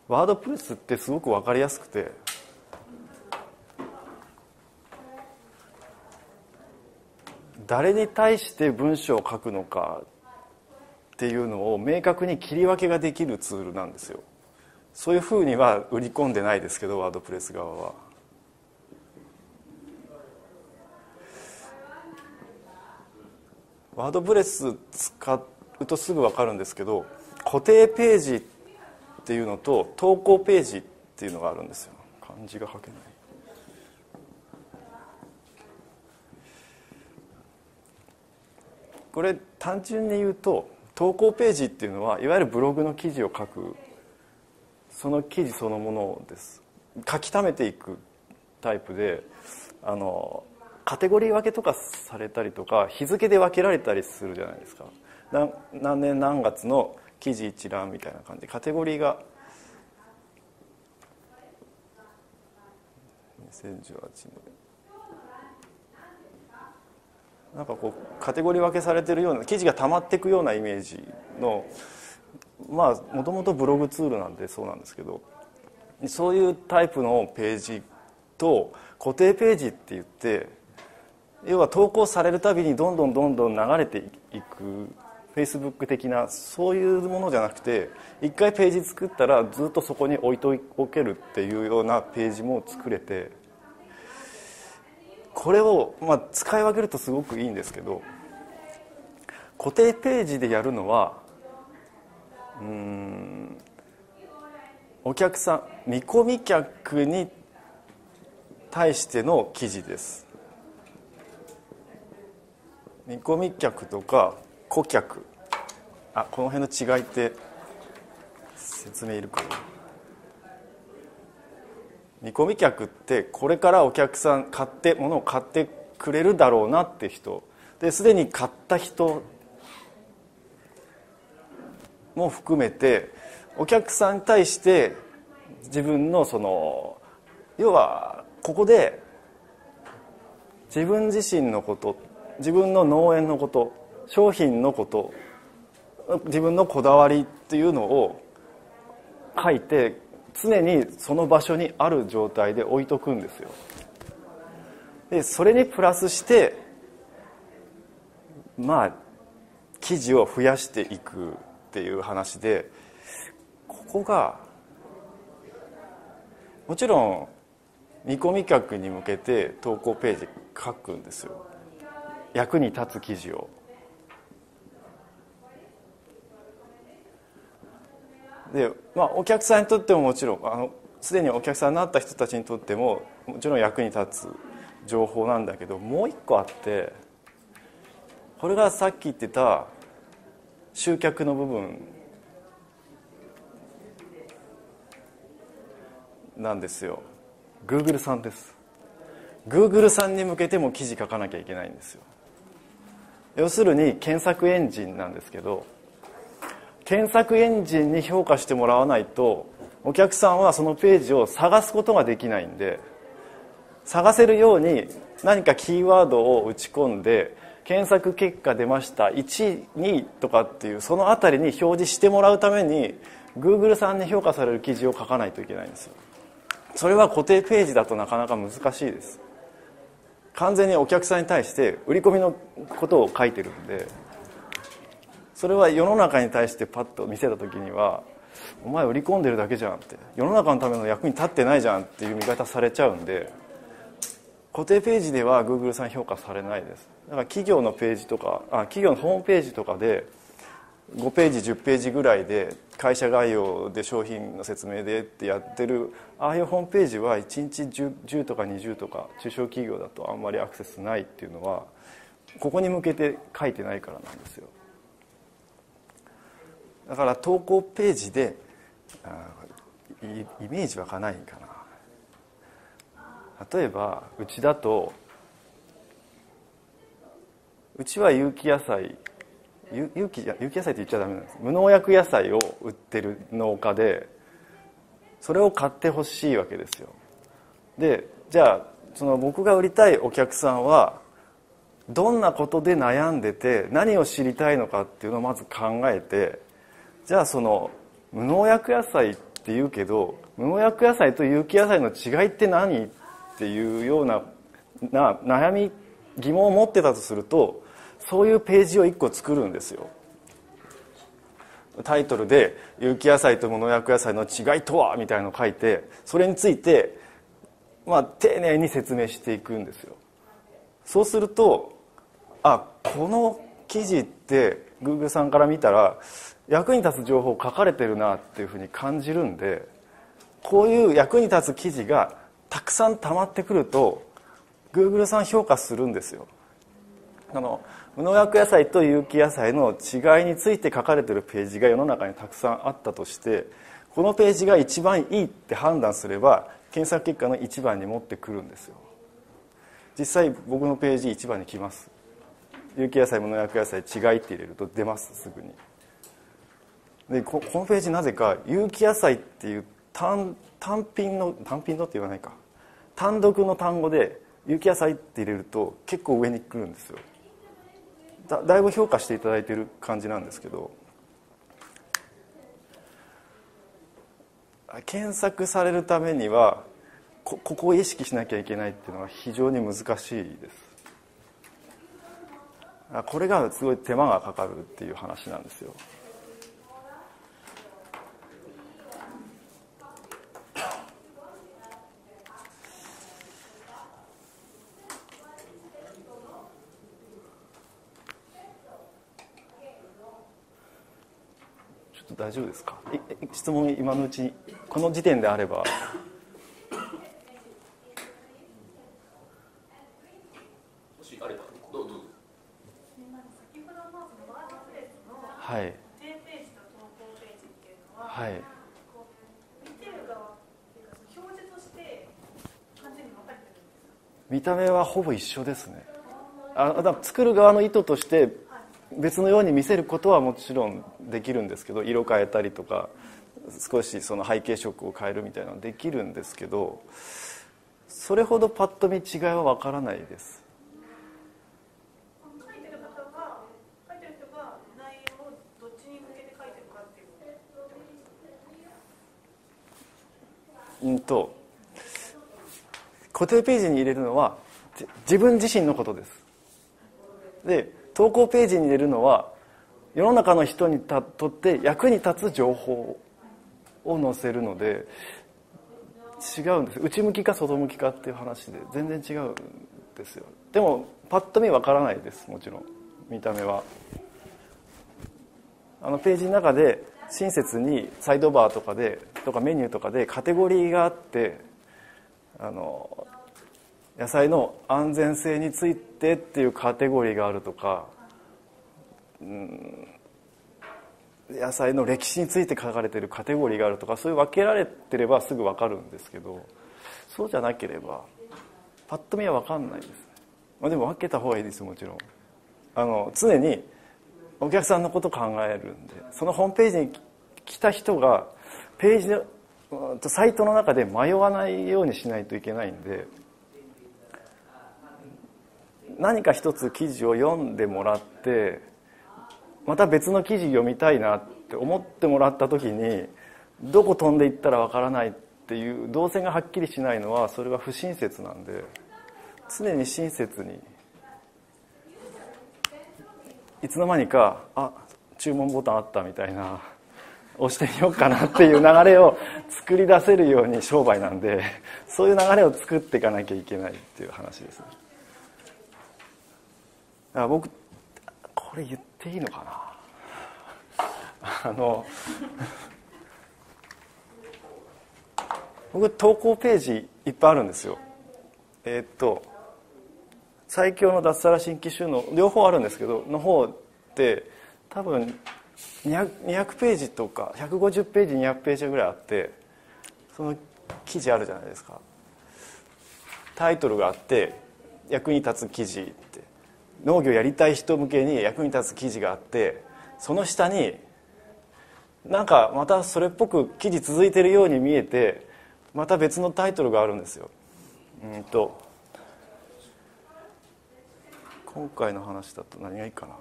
ワードプレスってすごく分かりやすくて、誰に対して文章を書くのかっていうのを明確に切り分けができるツールなんですよ。そういうふうには売り込んでないですけど、ワードプレス側は。ワードプレス使うとすぐ分かるんですけど、固定ページっていうのと投稿ページっていうのがあるんですよ。漢字が書けない。これ単純に言うと、投稿ページっていうのはいわゆるブログの記事を書く、その記事そのものです。書き溜めていくタイプで、カテゴリー分けとかされたりとか、日付で分けられたりするじゃないですか。何年何月の記事一覧みたいな感じでカテゴリーが2018年なんかこうカテゴリー分けされてるような、記事が溜まっていくようなイメージの、まあもともとブログツールなんでそうなんですけど、そういうタイプのページと固定ページって言って、要は投稿されるたびにどんどん流れていく Facebook 的なそういうものじゃなくて、一回ページ作ったらずっとそこに置いておけるっていうようなページも作れて、これを使い分けるとすごくいいんですけど、固定ページでやるのはお客さん、見込み客に対しての記事です。見込み客とか顧客、この辺の違いって説明いるかな。見込み客ってこれからお客さん物を買ってくれるだろうなって人で、すでに買った人も含めて、お客さんに対して自分の要はここで自分自身のこと、自分の農園のこと、商品のこと、自分のこだわりっていうのを書いて、常にその場所にある状態で置いとくんですよ。でそれにプラスして記事を増やしていくっていう話で、ここがもちろん見込み客に向けて投稿ページ書くんですよ。役に立つ記事を。で、お客さんにとってももちろんすでにお客さんになった人たちにとってももちろん役に立つ情報なんだけど、もう一個あって、これがさっき言ってた集客の部分なんですよ。 Google さんです。 Google さんに向けても記事書かなきゃいけないんですよ。要するに検索エンジンなんですけど、検索エンジンに評価してもらわないとお客さんはそのページを探すことができないんで、探せるように何かキーワードを打ち込んで、検索結果出ました1、2とかっていうそのあたりに表示してもらうために Google さんに評価される記事を書かないといけないんですよ。それは固定ページだとなかなか難しいです。完全にお客さんに対して売り込みのことを書いてるんで、それは世の中に対してパッと見せた時には、お前売り込んでるだけじゃんって、世の中のための役に立ってないじゃんっていう見方されちゃうんで、固定ページでは Google さん評価されないです。だから企業のページとか企業のホームページとかで5ページ10ページぐらいで会社概要で商品の説明でってやってる、ああいうホームページは1日 10とか20とか中小企業だとあんまりアクセスないっていうのは、ここに向けて書いてないからなんですよ。だから投稿ページでイメージ湧かないかな。例えばうちだと、うちは有機野菜って言っちゃダメなんです。無農薬野菜を売ってる農家で、それを買ってほしいわけですよ。でじゃあ僕が売りたいお客さんはどんなことで悩んでて何を知りたいのかっていうのをまず考えて、じゃあ無農薬野菜っって言うけど、無農薬野菜と有機野菜の違いって何っていうような悩み疑問を持ってたとすると、そういうページを1個作るんですよ。タイトルで有機野菜と無農薬野菜の違いとはみたいなのを書いて、それについて丁寧に説明していくんですよ。そうすると、この記事って Google さんから見たら役に立つ情報書かれてるなっていうふうに感じるんで、こういう役に立つ記事がたくさん溜まってくると Google さん評価するんですよ。無農薬野菜と有機野菜の違いについて書かれているページが世の中にたくさんあったとして、このページが一番いいって判断すれば検索結果の一番に持ってくるんですよ。実際僕のページ一番に来ます。有機野菜無農薬野菜違いって入れると出ます、すぐに。でこのページなぜか有機野菜っていう単品のって言わないか、単独の単語で有機野菜って入れると結構上に来るんですよ。だいぶ評価していただいている感じなんですけど、検索されるためにはここを意識しなきゃいけないっていうのは非常に難しいです。これがすごい手間がかかるっていう話なんですよ。大丈夫ですか？質問今のうちにこの時点であれば。はい。はい。見た目はほぼ一緒ですね。作る側の意図として別のように見せることはもちろんできるんですけど、色変えたりとか少しその背景色を変えるみたいなのはできるんですけど、それほどパッと見違いは分からないです。書いてる人が内容をどっちに向けて書いてるかっていう固定ページに入れるのは自分自身のことです。で投稿ページに入れるのは世の中の人にとって役に立つ情報を載せるので違うんです。内向きか外向きかっていう話で全然違うんですよ。でもパッと見わからないです。もちろん見た目はページの中で親切にサイドバーとかメニューとかでカテゴリーがあって、野菜の安全性についてっていうカテゴリーがあるとか、野菜の歴史について書かれているカテゴリーがあるとか、そういう分けられてればすぐ分かるんですけど、そうじゃなければパッと見は分かんないですね。でも分けた方がいいです。もちろん常にお客さんのことを考えるんで、そのホームページに来た人がページのサイトの中で迷わないようにしないといけないんで、何か一つ記事を読んでもらってまた別の記事読みたいなって思ってもらった時にどこ飛んでいったらわからないっていう動線がはっきりしないのは、それは不親切なんで、常に親切にいつの間にか注文ボタンあったみたいな、押してみようかなっていう流れを作り出せるように商売なんで、そういう流れを作っていかなきゃいけないっていう話ですね。僕これ言っていいのかな。僕投稿ページいっぱいあるんですよ。最強の脱サラ新規収納両方あるんですけど、の方って多分200ページとか150ページ200ページぐらいあって、その記事あるじゃないですか。タイトルがあって役に立つ記事って、農業やりたい人向けに役に立つ記事があって、その下になんかまたそれっぽく記事続いてるように見えて、また別のタイトルがあるんですよ。今回の話だと何がいいかな。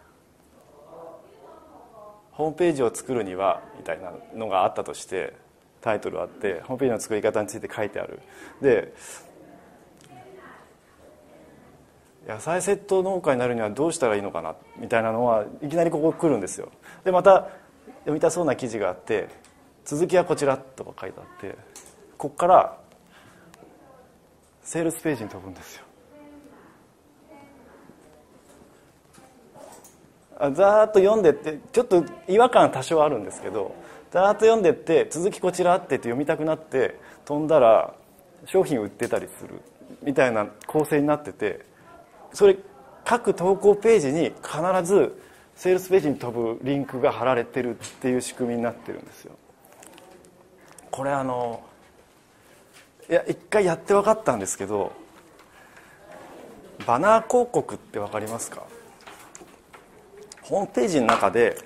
ホームページを作るにはみたいなのがあったとして、 タイトルあって、ホームページの作り方について書いてある。で、野菜セット農家になるにはどうしたらいいのかなみたいなのはいきなりここ来るんですよ。でまた読みたそうな記事があって、続きはこちらとか書いてあって、ここからセールスページに飛ぶんですよ。ざーっと読んでって、ちょっと違和感多少あるんですけど、ざーっと読んでって続きこちらあってって読みたくなって飛んだら商品売ってたりするみたいな構成になってて、それ各投稿ページに必ずセールスページに飛ぶリンクが貼られてるっていう仕組みになってるんですよ。これいや一回やって分かったんですけど、バナー広告って分かりますか？ホームページの中で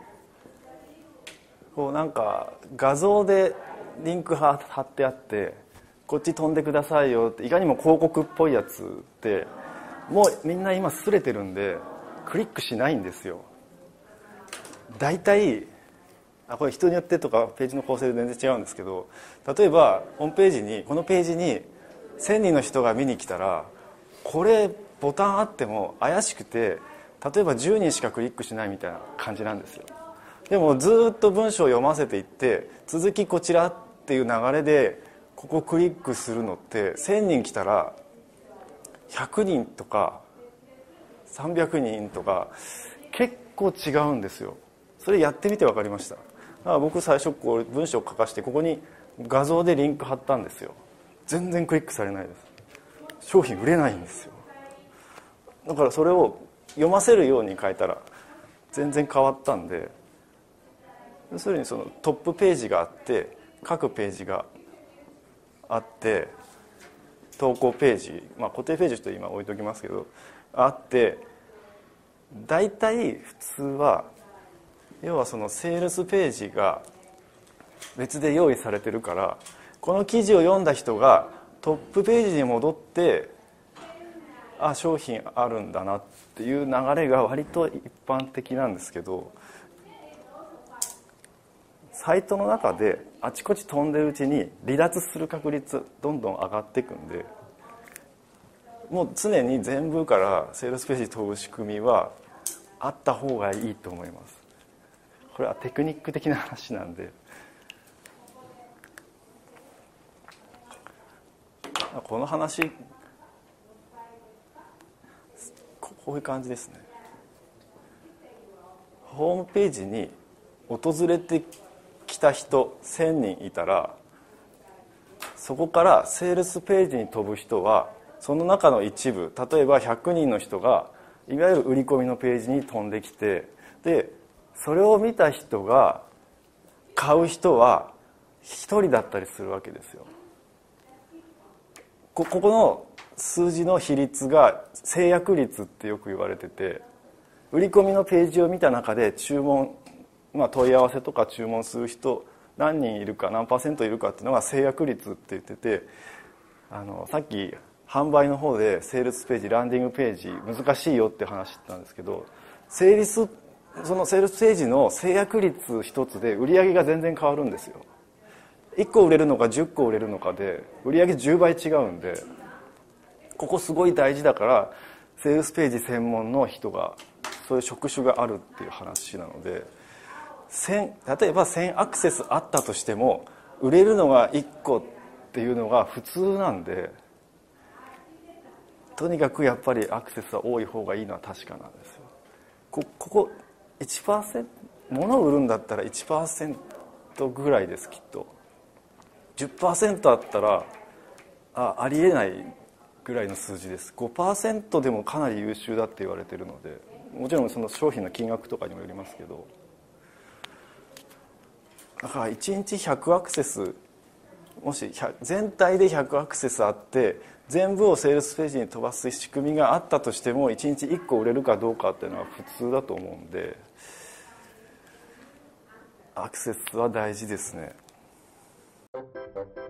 こうなんか画像でリンク貼ってあって、こっち飛んでくださいよって、いかにも広告っぽいやつってもうみんな今すれてるんでクリックしないんですよ。大体これ人によってとかページの構成で全然違うんですけど、例えばホームページにこのページに1000人の人が見に来たら、これボタンあっても怪しくて例えば10人しかクリックしないみたいな感じなんですよ。でもずっと文章を読ませていって、続きこちらっていう流れでここクリックするのって、1000人来たら100人とか300人とか結構違うんですよ。それやってみて分かりました。だから僕最初こう文章を書かして、ここに画像でリンク貼ったんですよ。全然クリックされないです。商品売れないんですよ。だからそれを読ませるように書いたら全然変わったんで、要するにそのトップページがあって、各ページがあって、投稿ページ、固定ページと今置いときますけどあって、大体普通は要はそのセールスページが別で用意されてるから、この記事を読んだ人がトップページに戻って、商品あるんだなっていう流れが割と一般的なんですけど、サイトの中であちこち飛んでるうちに離脱する確率どんどん上がっていくんで、もう常に全部からセールスページに飛ぶ仕組みはあった方がいいと思います。これはテクニック的な話なんで、この話こういう感じですね。ホームページに訪れてきた人1000人いたら、そこからセールスページに飛ぶ人はその中の一部、例えば100人の人がいわゆる売り込みのページに飛んできて、でそれを見た人が買う人は1人だったりするわけですよ。ここの数字の比率が制約率ってよく言われてて、売り込みのページを見た中で注文、問い合わせとか注文する人何人いるか、何%いるかっていうのが制約率って言ってて、さっき販売の方でセールスページ、ランディングページ難しいよって話してたんですけど、そのセールスページの制約率一つで売り上げが全然変わるんですよ。1個売れるのか10個売れるのかで売り上げ10倍違うんで、ここすごい大事だから、セールスページ専門の人がそういう職種があるっていう話なので、例えば1000アクセスあったとしても売れるのが1個っていうのが普通なんで、とにかくやっぱりアクセスは多い方がいいのは確かなんですよ。ここ 1%、 物を売るんだったら 1% ぐらいです。きっと 10% あったらありえないぐらいの数字です。 5% でもかなり優秀だって言われてるので、もちろんその商品の金額とかにもよりますけど、だから1日100アクセス、もし全体で100アクセスあって全部をセールスページに飛ばす仕組みがあったとしても、1日1個売れるかどうかっていうのは普通だと思うんで、アクセスは大事ですね。